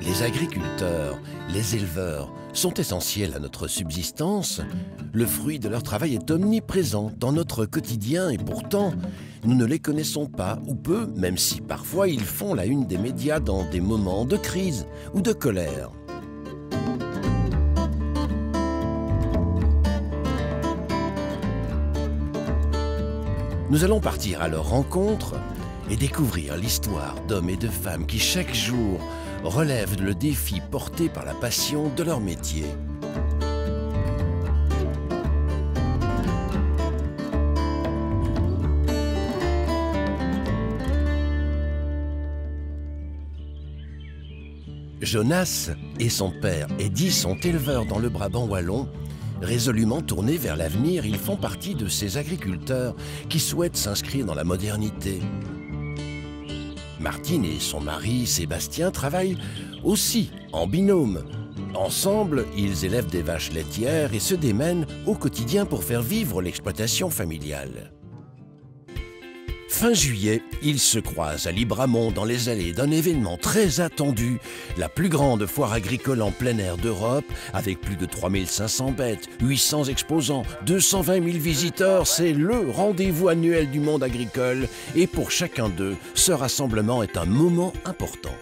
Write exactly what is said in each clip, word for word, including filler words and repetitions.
Les agriculteurs, les éleveurs sont essentiels à notre subsistance. Le fruit de leur travail est omniprésent dans notre quotidien et pourtant, nous ne les connaissons pas ou peu, même si parfois ils font la une des médias dans des moments de crise ou de colère. Nous allons partir à leur rencontre et découvrir l'histoire d'hommes et de femmes qui chaque jour relèvent le défi porté par la passion de leur métier. Jonas et son père Eddy sont éleveurs dans le Brabant wallon. Résolument tournés vers l'avenir, ils font partie de ces agriculteurs qui souhaitent s'inscrire dans la modernité. Martine et son mari Sébastien travaillent aussi en binôme. Ensemble, ils élèvent des vaches laitières et se démènent au quotidien pour faire vivre l'exploitation familiale. Fin juillet, ils se croisent à Libramont dans les allées d'un événement très attendu, la plus grande foire agricole en plein air d'Europe, avec plus de trois mille cinq cents bêtes, huit cents exposants, deux cent vingt mille visiteurs. C'est le rendez-vous annuel du monde agricole et pour chacun d'eux, ce rassemblement est un moment important.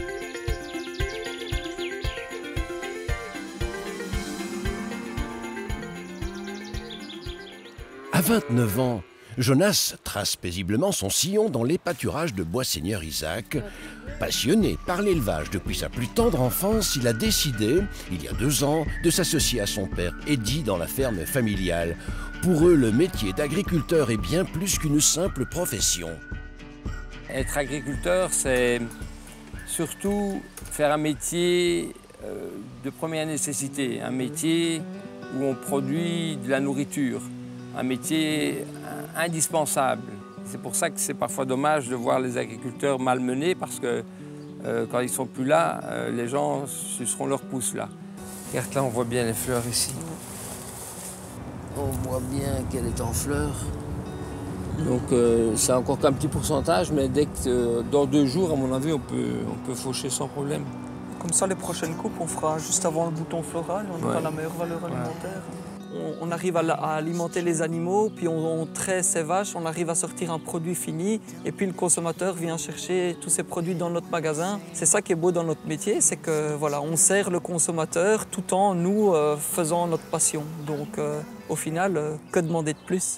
À vingt-neuf ans, Jonas trace paisiblement son sillon dans les pâturages de Boisseigneur Isaac. Passionné par l'élevage depuis sa plus tendre enfance, il a décidé, il y a deux ans, de s'associer à son père Eddy dans la ferme familiale. Pour eux, le métier d'agriculteur est bien plus qu'une simple profession. Être agriculteur, c'est surtout faire un métier de première nécessité, un métier où on produit de la nourriture, un métier indispensable. C'est pour ça que c'est parfois dommage de voir les agriculteurs malmenés parce que euh, quand ils ne sont plus là, euh, les gens suceront leur pouce là. Regarde là, on voit bien les fleurs ici. On voit bien qu'elle est en fleurs. Donc euh, c'est encore qu'un petit pourcentage, mais dès que euh, dans deux jours, à mon avis, on peut, on peut faucher sans problème. Comme ça, les prochaines coupes, on fera juste avant le bouton floral, on aura ouais. la meilleure valeur alimentaire. Ouais. On, on arrive à, à alimenter les animaux, puis on, on traite ces vaches, on arrive à sortir un produit fini, et puis le consommateur vient chercher tous ces produits dans notre magasin. C'est ça qui est beau dans notre métier, c'est que voilà, on sert le consommateur tout en nous euh, faisant notre passion. Donc euh, au final, euh, que demander de plus?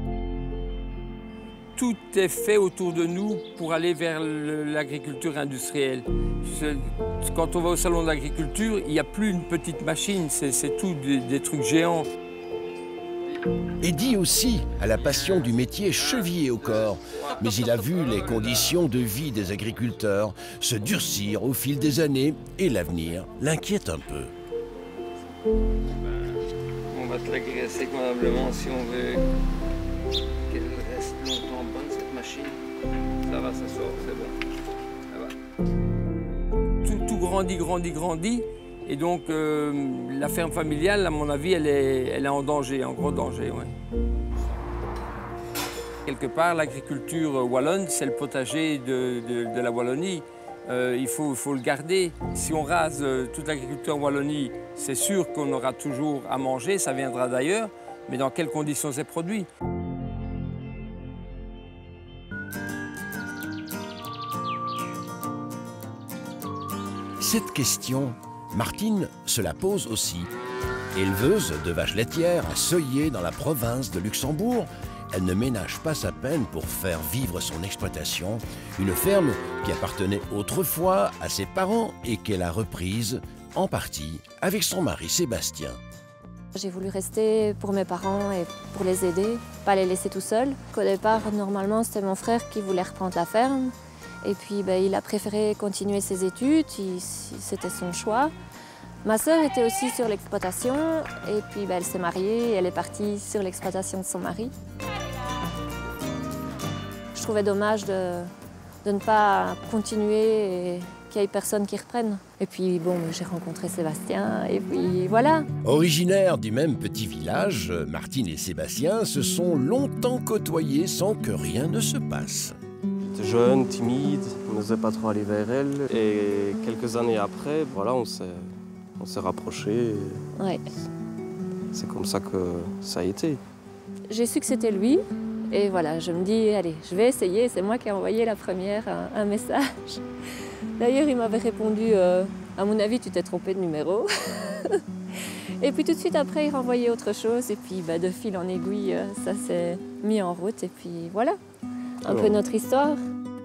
Tout est fait autour de nous pour aller vers l'agriculture industrielle. Quand on va au salon de l'agriculture, il n'y a plus une petite machine, c'est tout des, des trucs géants. Eddy aussi a la passion du métier chevillé au corps, mais il a vu les conditions de vie des agriculteurs se durcir au fil des années et l'avenir l'inquiète un peu. On va te la graisser convenablement si on veut qu'elle reste longtemps bonne cette machine. Ça va, ça sort, c'est bon. Ça va. Tout, tout grandit, grandit, grandit. Et donc, euh, la ferme familiale, à mon avis, elle est, elle est en danger, en gros danger. Ouais. Quelque part, l'agriculture wallonne, c'est le potager de, de, de la Wallonie. Euh, il faut, faut le garder. Si on rase euh, toute l'agriculture en Wallonie, c'est sûr qu'on aura toujours à manger, ça viendra d'ailleurs, mais dans quelles conditions c'est produit? Cette question, Martine se la pose aussi. Éleveuse de vaches laitières à Soyer dans la province de Luxembourg, elle ne ménage pas sa peine pour faire vivre son exploitation, une ferme qui appartenait autrefois à ses parents et qu'elle a reprise en partie avec son mari Sébastien. J'ai voulu rester pour mes parents et pour les aider, pas les laisser tout seuls. Au départ, normalement, c'était mon frère qui voulait reprendre la ferme. Et puis, ben, il a préféré continuer ses études, c'était son choix. Ma sœur était aussi sur l'exploitation, et puis ben, elle s'est mariée, et elle est partie sur l'exploitation de son mari. Je trouvais dommage de, de ne pas continuer et qu'il n'y ait personne qui reprenne. Et puis bon, j'ai rencontré Sébastien, et puis voilà. Originaires du même petit village, Martine et Sébastien se sont longtemps côtoyés sans que rien ne se passe. était jeune, timide, on n'osait pas trop aller vers elle. Et quelques années après, voilà, on s'est, on s'est rapprochés. Ouais. C'est comme ça que ça a été. J'ai su que c'était lui et voilà, je me dis, allez, je vais essayer. C'est moi qui ai envoyé la première un, un message. D'ailleurs, il m'avait répondu, euh, à mon avis, tu t'es trompé de numéro. Et puis tout de suite après, il renvoyait autre chose. Et puis bah, de fil en aiguille, ça s'est mis en route. Et puis voilà, un Alors. peu notre histoire.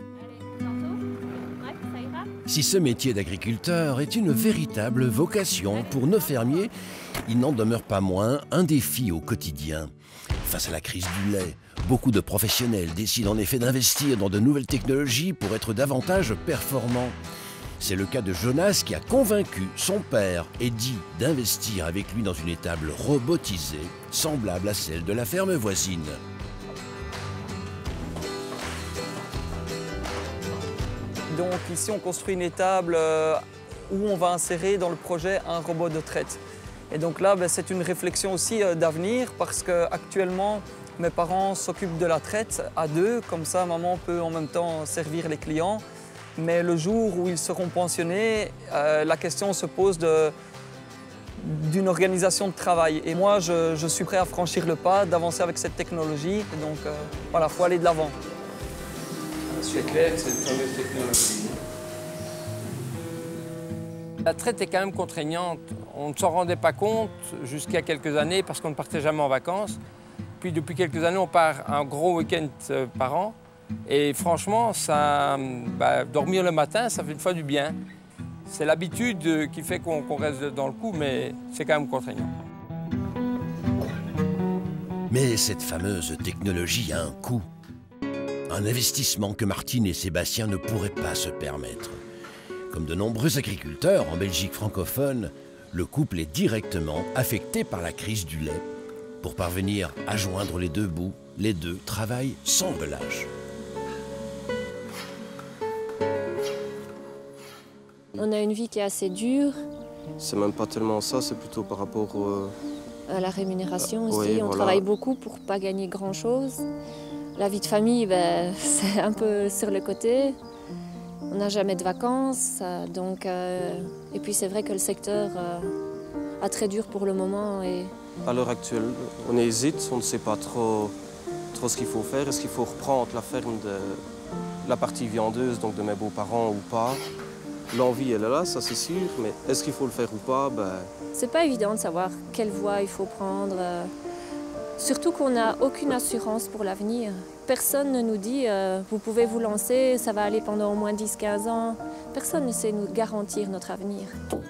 Si ce métier d'agriculteur est une véritable vocation pour nos fermiers, il n'en demeure pas moins un défi au quotidien. Face à la crise du lait, beaucoup de professionnels décident en effet d'investir dans de nouvelles technologies pour être davantage performants. C'est le cas de Jonas qui a convaincu son père, Eddy, d'investir avec lui dans une étable robotisée, semblable à celle de la ferme voisine. Donc ici, on construit une étable où on va insérer dans le projet un robot de traite. Et donc là, ben, c'est une réflexion aussi d'avenir parce qu'actuellement, mes parents s'occupent de la traite à deux. Comme ça, maman peut en même temps servir les clients. Mais le jour où ils seront pensionnés, euh, la question se pose de, d'une organisation de travail. Et moi, je, je suis prêt à franchir le pas, d'avancer avec cette technologie. Et donc, euh, voilà, il faut aller de l'avant. C'est clair que c'est une fameuse technologie. La traite est quand même contraignante. On ne s'en rendait pas compte jusqu'à quelques années parce qu'on ne partait jamais en vacances. Puis depuis quelques années, on part un gros week-end par an. Et franchement, ça, bah, dormir le matin, ça fait une fois du bien. C'est l'habitude qui fait qu'on qu'on reste dans le coup, mais c'est quand même contraignant. Mais cette fameuse technologie a un coût. Un investissement que Martine et Sébastien ne pourraient pas se permettre. Comme de nombreux agriculteurs en Belgique francophone, le couple est directement affecté par la crise du lait. Pour parvenir à joindre les deux bouts, les deux travaillent sans relâche. On a une vie qui est assez dure. C'est même pas tellement ça, c'est plutôt par rapport euh... à la rémunération euh, aussi. oui, on voilà. travaille beaucoup pour pas gagner grand-chose. La vie de famille, ben, c'est un peu sur le côté. On n'a jamais de vacances, donc euh... et puis c'est vrai que le secteur euh, a très dur pour le moment. Et... À l'heure actuelle, on hésite, on ne sait pas trop, trop ce qu'il faut faire. Est-ce qu'il faut reprendre la ferme de la partie viandeuse, donc de mes beaux-parents ou pas? L'envie, elle est là, ça c'est sûr, mais est-ce qu'il faut le faire ou pas? Ben... C'est pas évident de savoir quelle voie il faut prendre. Surtout qu'on n'a aucune assurance pour l'avenir. Personne ne nous dit euh, « vous pouvez vous lancer, ça va aller pendant au moins dix à quinze ans ». Personne ne sait nous garantir notre avenir.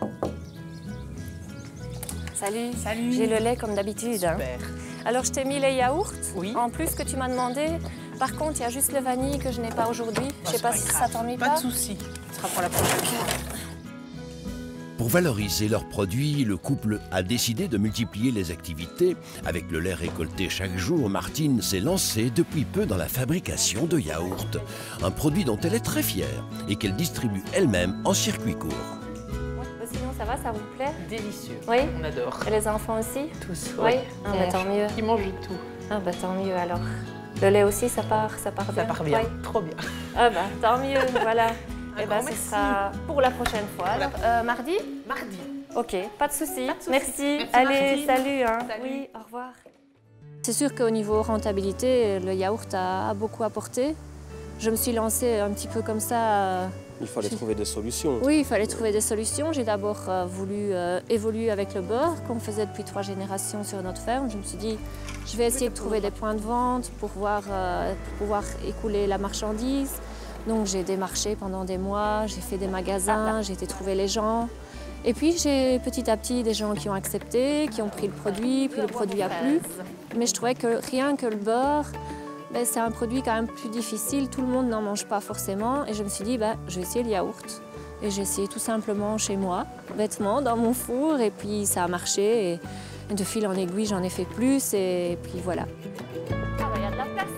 Salut, Salut. J'ai le lait comme d'habitude. Hein. Alors je t'ai mis les yaourts, oui. En plus que tu m'as demandé. Par contre, il y a juste le vanille que je n'ai pas aujourd'hui. Je ne sais pas, pas si grave. Ça t'ennuie pas. Pas de souci, ce sera pour la prochaine fois. Pour valoriser leurs produits, le couple a décidé de multiplier les activités. Avec le lait récolté chaque jour, Martine s'est lancée depuis peu dans la fabrication de yaourts. Un produit dont elle est très fière et qu'elle distribue elle-même en circuit court. Sinon, ça va, ça vous plaît? Délicieux, oui. On adore. Et les enfants aussi? Tous, oui. oui. Ah, bah, tant mieux. Ils mangent tout. Ah bah tant mieux alors. Le lait aussi, ça part, ça part bien? Ça part bien, oui. Trop bien. Ah bah tant mieux, voilà. Et bah ce sera pour la prochaine fois. Alors, euh, mardi? Mardi. Ok, pas de souci. Merci. Merci. Allez, Mardi. salut, hein. Salut. Oui, au revoir. C'est sûr qu'au niveau rentabilité, le yaourt a, a beaucoup apporté. Je me suis lancée un petit peu comme ça. Euh, il fallait trouver des solutions. Oui, il fallait trouver des solutions. J'ai d'abord euh, voulu euh, évoluer avec le beurre qu'on faisait depuis trois générations sur notre ferme. Je me suis dit, je vais essayer de trouver des points de vente pour pouvoir, euh, pour pouvoir écouler la marchandise. Donc j'ai démarché pendant des mois, j'ai fait des magasins, j'ai été trouver les gens. Et puis j'ai petit à petit des gens qui ont accepté, qui ont pris le produit, puis le produit a plu. Mais je trouvais que rien que le beurre, ben, c'est un produit quand même plus difficile, tout le monde n'en mange pas forcément. Et je me suis dit, ben, je vais essayer le yaourt. Et j'ai essayé tout simplement chez moi, bêtement, dans mon four, et puis ça a marché. Et de fil en aiguille, j'en ai fait plus, et puis voilà. Ah, ben, il y a de la place.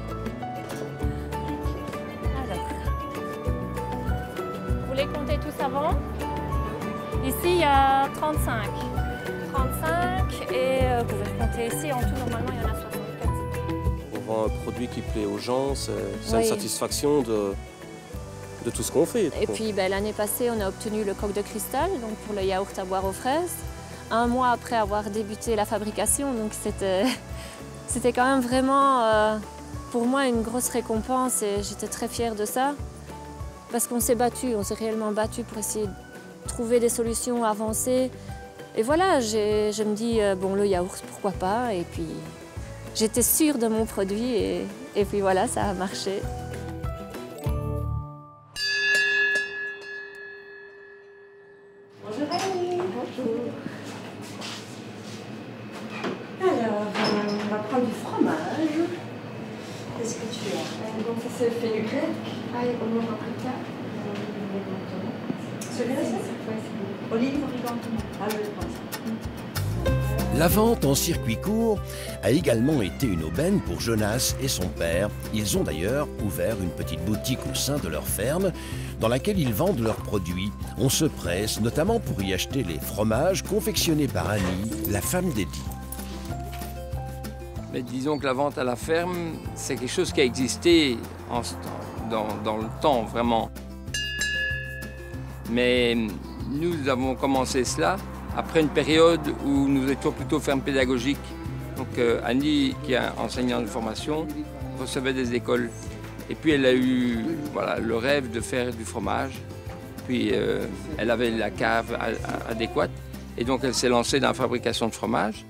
Alors, vous voulez compter tous avant? Ici, il y a trente-cinq. trente-cinq, et euh, vous pouvez compter ici, en tout, normalement, il y en a soixante-quatre. vend un produit qui plaît aux gens, c'est Oui. une satisfaction de, de tout ce qu'on fait. Et puis ben, l'année passée, on a obtenu le coq de cristal, donc pour le yaourt à boire aux fraises, un mois après avoir débuté la fabrication. Donc c'était c'était quand même vraiment, euh, pour moi, une grosse récompense et j'étais très fière de ça. Parce qu'on s'est battu, on s'est réellement battu pour essayer de trouver des solutions avancées. Et voilà, je me dis, euh, bon, le yaourt, pourquoi pas. Et puis, j'étais sûre de mon produit et, et puis voilà, ça a marché. Bonjour Annie. Bonjour. Alors, on va prendre du fromage. Qu'est-ce que tu as? Donc ça c'est le fenugrec. Ah, et on aura plus tard. Celui-là, c'est olive, origan. Ah, je vais prendre ça. La vente en circuit court a également été une aubaine pour Jonas et son père. Ils ont d'ailleurs ouvert une petite boutique au sein de leur ferme dans laquelle ils vendent leurs produits. On se presse notamment pour y acheter les fromages confectionnés par Annie, la femme d'Eddie. Mais disons que la vente à la ferme, c'est quelque chose qui a existé en, dans, dans le temps, vraiment. Mais nous avons commencé cela après une période où nous étions plutôt ferme pédagogique. Donc euh, Annie, qui est enseignante de formation, recevait des écoles. Et puis elle a eu voilà, le rêve de faire du fromage. Puis euh, elle avait la cave à, à, adéquate. Et donc elle s'est lancée dans la fabrication de fromage.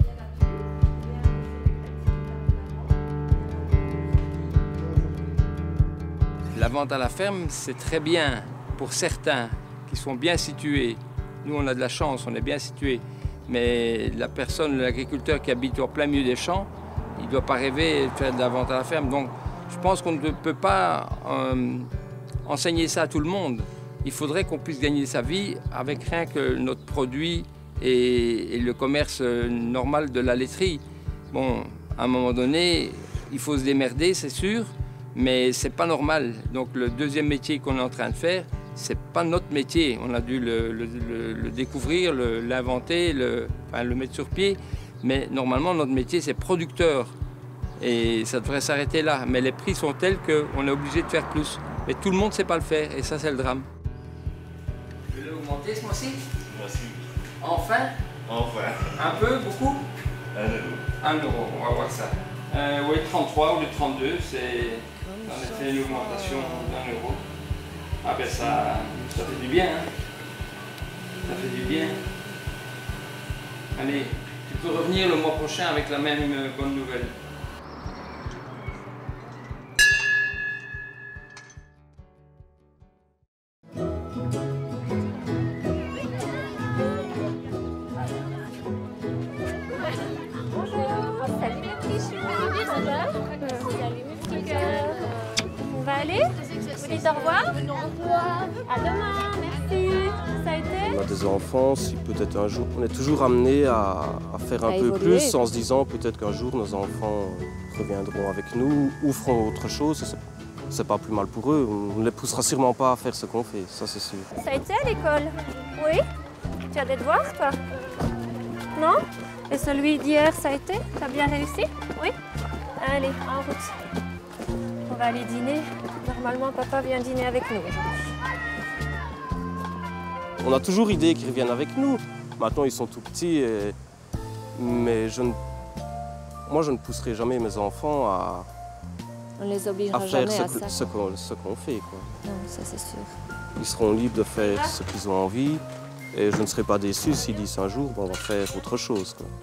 La vente à la ferme, c'est très bien pour certains qui sont bien situés. Nous, on a de la chance, on est bien situés. Mais la personne, l'agriculteur qui habite au plein milieu des champs, il ne doit pas rêver de faire de la vente à la ferme. Donc, je pense qu'on ne peut pas euh, enseigner ça à tout le monde. Il faudrait qu'on puisse gagner sa vie avec rien que notre produit et, et le commerce normal de la laiterie. Bon, à un moment donné, il faut se démerder, c'est sûr, mais c'est pas normal. Donc, le deuxième métier qu'on est en train de faire, c'est pas notre métier. On a dû le, le, le, le découvrir, l'inventer, le, le, enfin, le mettre sur pied. Mais normalement, notre métier, c'est producteur. Et ça devrait s'arrêter là. Mais les prix sont tels qu'on est obligé de faire plus. Mais tout le monde ne sait pas le faire. Et ça, c'est le drame. Je vais l'augmenter ce mois-ci. Merci. Enfin. Enfin. Un peu, beaucoup. Un euro. Un euro, on va voir ça. Euh, oui, trente-trois au lieu de trente-deux, c'est en effet une augmentation d'un euro. Ah ben ça, ça fait du bien, hein. Ça fait du bien. Allez, tu peux revenir le mois prochain avec la même euh, bonne nouvelle. Bonjour, salut mes petits choux. Ça va? Salut mes petits cœurs. On va aller? Vous dites au revoir? Au revoir. À demain, merci. Ça a été? On a des enfants, si peut-être un jour, on est toujours amené à, à faire un À peu évoluer. plus en se disant peut-être qu'un jour nos enfants reviendront avec nous ou feront autre chose. C'est pas plus mal pour eux. On ne les poussera sûrement pas à faire ce qu'on fait, ça c'est sûr. Ça a été à l'école? Oui? Tu as des devoirs, toi? Non? Et celui d'hier, ça a été? Tu as bien réussi? Oui? Allez, en route. On va aller dîner. Normalement, papa vient dîner avec nous aujourd'hui. On a toujours idée qu'ils reviennent avec nous. Maintenant, ils sont tout petits, et... mais je ne... moi, je ne pousserai jamais mes enfants à, On ne les à obligera faire jamais ce à que- ça. ce qu'on ce qu'on fait, quoi. Non, ça c'est sûr. Ils seront libres de faire ce qu'ils ont envie. Et je ne serai pas déçu s'ils disent un jour, bon, on va faire autre chose, quoi.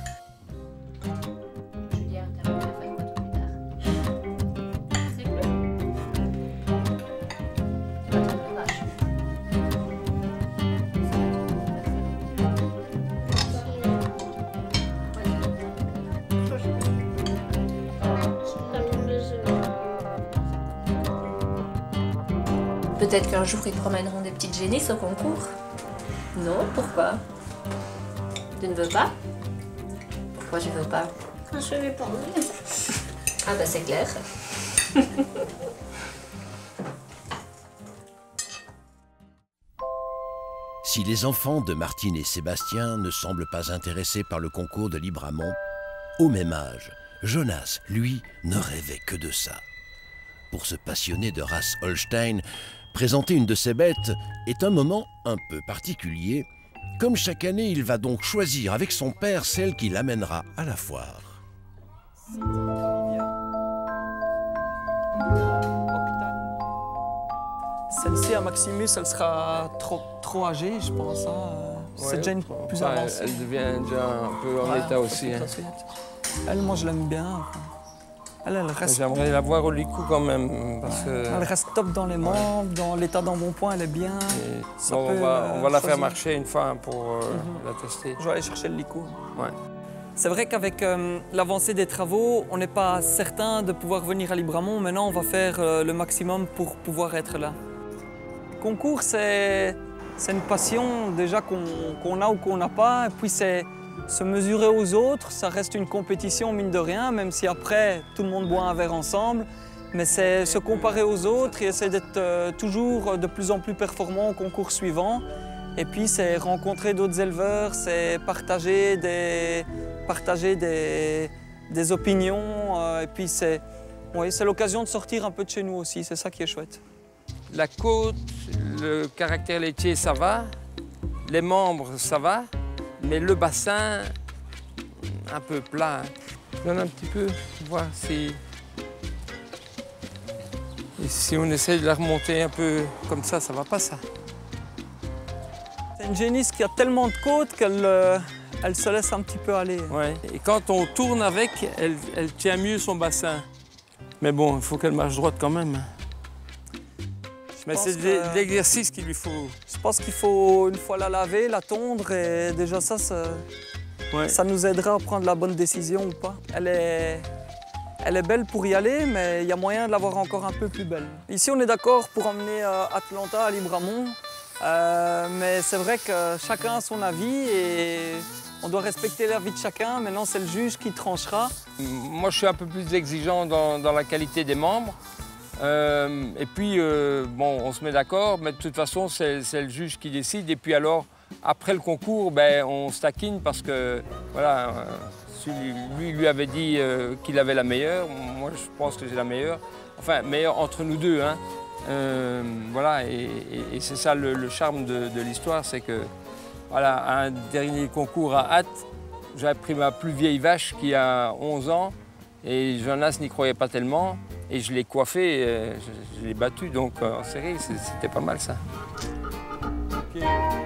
Peut-être qu'un jour ils promèneront des petites génisses au concours. Non, pourquoi? Tu ne veux pas? Pourquoi je ne veux pas? Je vais pas envie. Ah bah c'est clair. Si les enfants de Martine et Sébastien ne semblent pas intéressés par le concours de Libramont, au même âge, Jonas, lui, ne rêvait que de ça. Pour ce passionné de race Holstein, présenter une de ses bêtes est un moment un peu particulier. Comme chaque année, il va donc choisir avec son père celle qui l'amènera à la foire. Celle-ci à Maximus, elle sera trop, trop âgée, je pense. Hein. C'est ouais, déjà une plus enfin, avancée. Elle devient déjà un peu en ouais, état aussi. Hein. Elle, moi, je l'aime bien. Elle, elle reste... J'aimerais la voir au licou quand même. Parce ouais. que... Elle reste top dans les membres, ouais. dans l'état d'embonpoint, elle est bien. Ça bon, peut, on va, on va la faire marcher une fois pour euh, mm-hmm. la tester. Je vais aller chercher le licou. Ouais. C'est vrai qu'avec euh, l'avancée des travaux, on n'est pas certain de pouvoir venir à Libramont. Maintenant, on va faire euh, le maximum pour pouvoir être là. Le concours, c'est une passion déjà qu'on qu'on a ou qu'on n'a pas. Et puis, c'est se mesurer aux autres. Ça reste une compétition, mine de rien, même si après, tout le monde boit un verre ensemble. Mais c'est se comparer aux autres et essayer d'être euh, toujours de plus en plus performant au concours suivant. Et puis, c'est rencontrer d'autres éleveurs, c'est partager des... partager des, des opinions, euh, et puis c'est oui, c'est l'occasion de sortir un peu de chez nous aussi, c'est ça qui est chouette. La côte, le caractère laitier, ça va, les membres, ça va, mais le bassin, un peu plat. Je donne un petit peu, voir si... Et si on essaie de la remonter un peu comme ça, ça va pas ça. C'est une génisse qui a tellement de côtes qu'elle... Euh... Elle se laisse un petit peu aller. Ouais. Et quand on tourne avec, elle, elle tient mieux son bassin. Mais bon, il faut qu'elle marche droite quand même. Je Mais c'est que... l'exercice qu'il lui faut. Je pense qu'il faut une fois la laver, la tondre, et déjà ça, ça, ouais. ça nous aidera à prendre la bonne décision ou pas. Elle est, elle est belle pour y aller, mais il y a moyen de l'avoir encore un peu plus belle. Ici, on est d'accord pour emmener euh, Atlanta à Libramont, euh, mais c'est vrai que chacun a son avis et on doit respecter l'avis de chacun. Maintenant, c'est le juge qui tranchera. Moi, je suis un peu plus exigeant dans, dans la qualité des membres. Euh, et puis, euh, bon, on se met d'accord, mais de toute façon, c'est le juge qui décide. Et puis alors, après le concours, ben, on se taquine parce que, voilà, euh, lui, lui avait dit euh, qu'il avait la meilleure. Moi, je pense que j'ai la meilleure. Enfin, meilleure entre nous deux, hein. Euh, voilà, et, et, et c'est ça le, le charme de, de l'histoire, c'est que, voilà, à un dernier concours à Hatt, j'avais pris ma plus vieille vache qui a onze ans, et Jonas n'y croyait pas tellement. Et je l'ai coiffé, euh, je, je l'ai battu, donc euh, en série, c'était pas mal ça. Okay.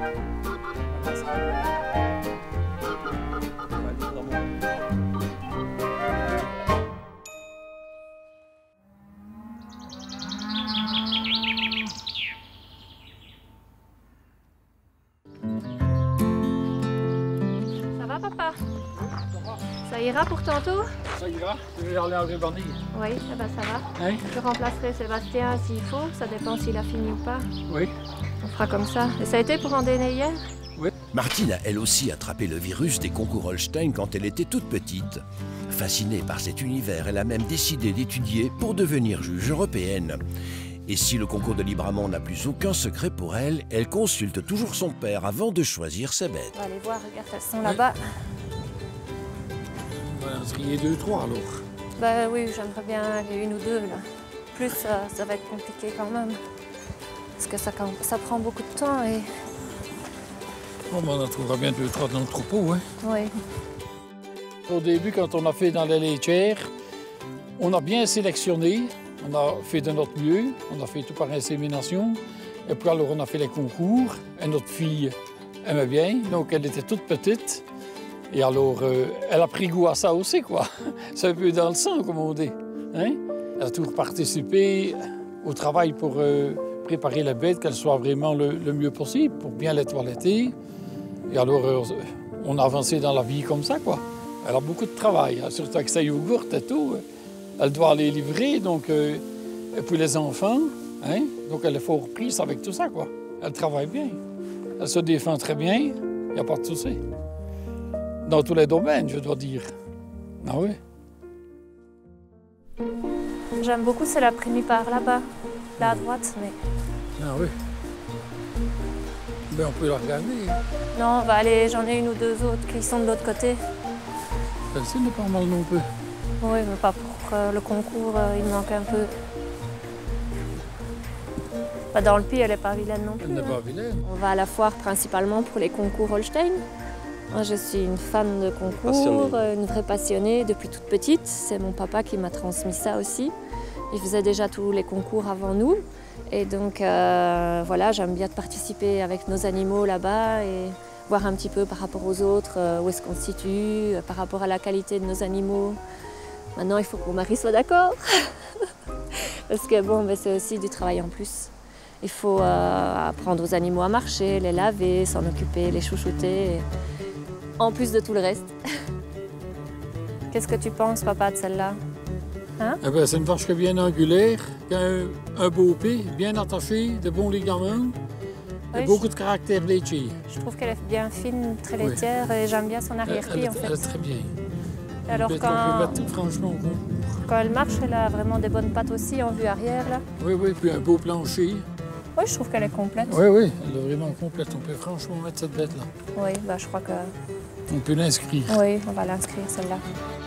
Ça va, papa? Ça ira pour tantôt? Ça ira, je vais aller enlever Bandille. Oui, eh ben ça va. Hein? Je remplacerai Sébastien s'il faut, ça dépend s'il a fini ou pas. Oui. On fera comme ça. Et ça a été pour en donner hier? Oui. Martine a elle aussi attrapé le virus des concours Holstein quand elle était toute petite. Fascinée par cet univers, elle a même décidé d'étudier pour devenir juge européenne. Et si le concours de Libramont n'a plus aucun secret pour elle, elle consulte toujours son père avant de choisir ses bêtes. On va aller voir, regarde, elles sont là-bas. On va en trier deux, trois alors. Bah oui, j'aimerais bien aller une ou deux là. Plus, ça, ça va être compliqué quand même. Parce que ça, ça prend beaucoup de temps et... Bon, ben, on en trouvera bien deux, trois dans le troupeau, hein. Oui. Au début, quand on a fait dans la laitière, on a bien sélectionné. On a fait de notre mieux. On a fait tout par insémination. Et puis alors, on a fait les concours. Et notre fille aimait bien, donc elle était toute petite. Et alors, euh, elle a pris goût à ça aussi, quoi. C'est un peu dans le sang, comme on dit. Hein? Elle a toujours participé au travail pour euh, préparer la bête, qu'elle soit vraiment le, le mieux possible, pour bien la toiletter. Et alors, euh, on a avancé dans la vie comme ça, quoi. Elle a beaucoup de travail, hein, surtout avec sa yogourt et tout. Elle doit aller livrer, donc... Euh, et puis les enfants, hein? Donc elle est fort prise avec tout ça, quoi. Elle travaille bien. Elle se défend très bien, il n'y a pas de souci. Dans tous les domaines, je dois dire. Ah oui. J'aime beaucoup, c'est la primipare là-bas, là à droite, mais... Ah oui. Mais on peut la regarder. Non, on va aller, j'en ai une ou deux autres qui sont de l'autre côté. Celle-ci n'est pas mal non plus. Oui, mais pas pour euh, le concours, euh, il manque un peu. Bah, dans le Puy, elle n'est pas vilaine non plus. Elle n'est hein. pas vilaine. On va à la foire principalement pour les concours Holstein. Moi, je suis une fan de concours, Passionnée. euh, une vraie passionnée depuis toute petite. C'est mon papa qui m'a transmis ça aussi. Il faisait déjà tous les concours avant nous. Et donc, euh, voilà, j'aime bien participer avec nos animaux là-bas et voir un petit peu par rapport aux autres euh, où est-ce qu'on se situe, euh, par rapport à la qualité de nos animaux. Maintenant, il faut que mon mari soit d'accord. Parce que bon, ben, c'est aussi du travail en plus. Il faut euh, apprendre aux animaux à marcher, les laver, s'en occuper, les chouchouter, et... en plus de tout le reste. Qu'est-ce que tu penses, papa, de celle-là? Hein? Eh ben, c'est une vache qui est bien angulaire, qui a un, un beau pied, bien attaché, de bons ligaments, et Oui, beaucoup je... de caractère laitier. je trouve qu'elle est bien fine, très Oui. laitière, et j'aime bien son Elle, arrière-pied, elle- en elle est fait. très bien. Alors, Une bête quand... qu'on peut mettre franchement au concours. quand elle marche, elle a vraiment des bonnes pattes aussi, en vue arrière, là. Oui, oui, puis un beau plancher. Oui, je trouve qu'elle est complète. Oui, oui, elle est vraiment complète. On peut franchement mettre cette bête-là. Oui, bah, je crois que... On peut l'inscrire. Oui, on va l'inscrire, celle-là.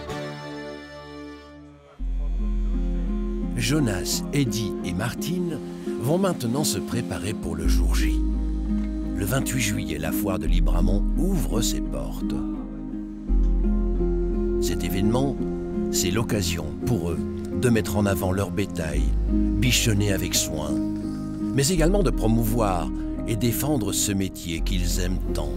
Jonas, Eddie et Martine vont maintenant se préparer pour le jour J. Le vingt-huit juillet, la foire de Libramont ouvre ses portes. Cet événement, c'est l'occasion pour eux de mettre en avant leur bétail, bichonné avec soin, mais également de promouvoir et défendre ce métier qu'ils aiment tant.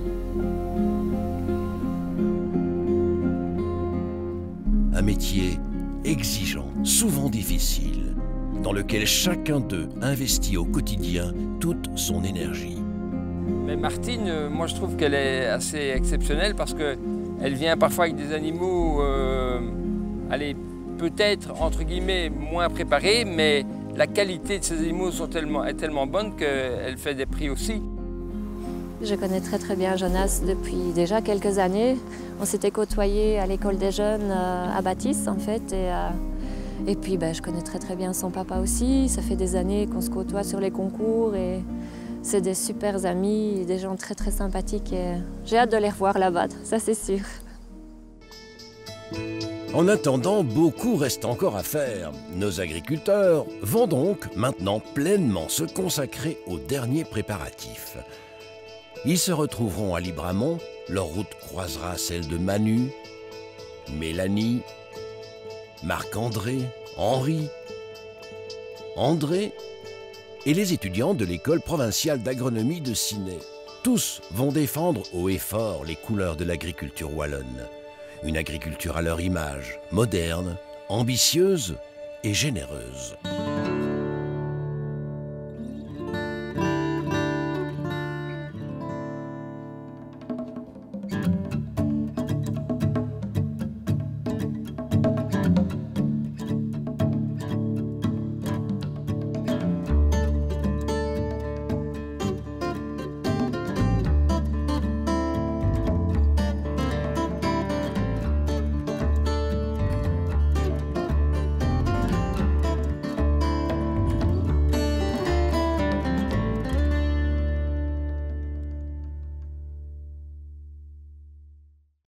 Un métier exigeant, souvent difficile, dans lequel chacun d'eux investit au quotidien toute son énergie. Mais Martine, euh, moi je trouve qu'elle est assez exceptionnelle parce qu'elle vient parfois avec des animaux, euh, allez, peut-être entre guillemets moins préparés, mais la qualité de ces animaux sont tellement, est tellement bonne qu'elle fait des prix aussi. Je connais très très bien Jonas depuis déjà quelques années. On s'était côtoyés à l'école des jeunes euh, à Bâtisse en fait. Et, euh, et puis ben, je connais très très bien son papa aussi. Ça fait des années qu'on se côtoie sur les concours et c'est des super amis, des gens très très sympathiques. Et j'ai hâte de les revoir là-bas, ça c'est sûr. En attendant, beaucoup reste encore à faire. Nos agriculteurs vont donc maintenant pleinement se consacrer aux derniers préparatifs. Ils se retrouveront à Libramont, leur route croisera celle de Manu, Mélanie, Marc-André, Henri, André et les étudiants de l'école provinciale d'agronomie de Ciney. Tous vont défendre haut et fort les couleurs de l'agriculture wallonne. Une agriculture à leur image, moderne, ambitieuse et généreuse.